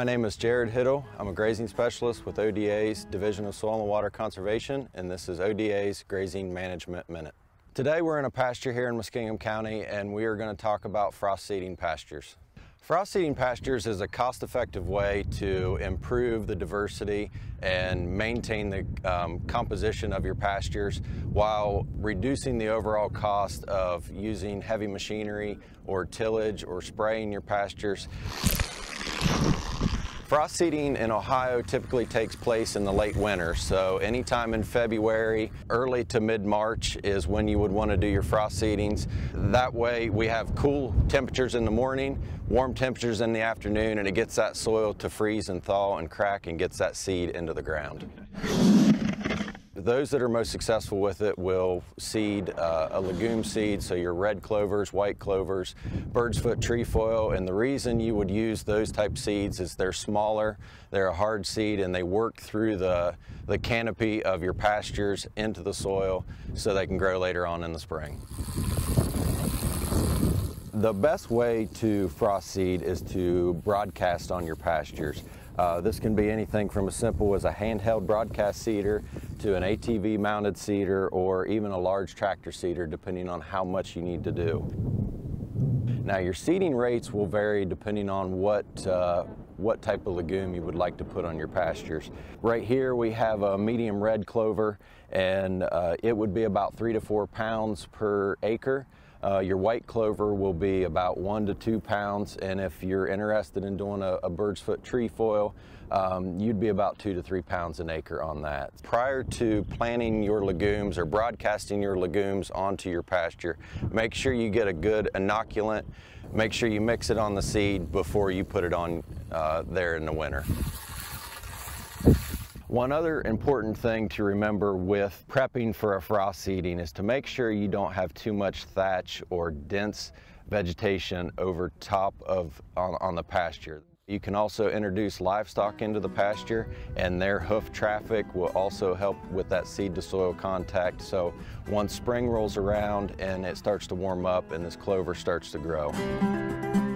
name is Jarrod Hittle. I'm a grazing specialist with ODA's Division of Soil and Water Conservation, and this is ODA's Grazing Management Minute. Today we're in a pasture here in Muskingum County, and we are going to talk about frost seeding pastures. Frost seeding pastures is a cost-effective way to improve the diversity and maintain the composition of your pastures while reducing the overall cost of using heavy machinery or tillage or spraying your pastures. Frost seeding in Ohio typically takes place in the late winter, so anytime in February, early to mid-March is when you would want to do your frost seedings. That way we have cool temperatures in the morning, warm temperatures in the afternoon, and it gets that soil to freeze and thaw and crack and gets that seed into the ground. Those that are most successful with it will seed a legume seed, so your red clovers, white clovers, bird's foot trefoil, and the reason you would use those type seeds is they're smaller, they're a hard seed, and they work through the canopy of your pastures into the soil so they can grow later on in the spring. The best way to frost seed is to broadcast on your pastures. This can be anything from as simple as a handheld broadcast seeder to an ATV mounted seeder or even a large tractor seeder, depending on how much you need to do. Now your seeding rates will vary depending on what type of legume you would like to put on your pastures. Right here we have a medium red clover, and it would be about 3 to 4 pounds per acre. Your white clover will be about 1 to 2 pounds, and if you're interested in doing a bird's foot trefoil, you'd be about 2 to 3 pounds an acre on that. Prior to planting your legumes or broadcasting your legumes onto your pasture, make sure you get a good inoculant. Make sure you mix it on the seed before you put it on there in the winter. One other important thing to remember with prepping for a frost seeding is to make sure you don't have too much thatch or dense vegetation over top on the pasture. You can also introduce livestock into the pasture, and their hoof traffic will also help with that seed to soil contact. So once spring rolls around and it starts to warm up and this clover starts to grow.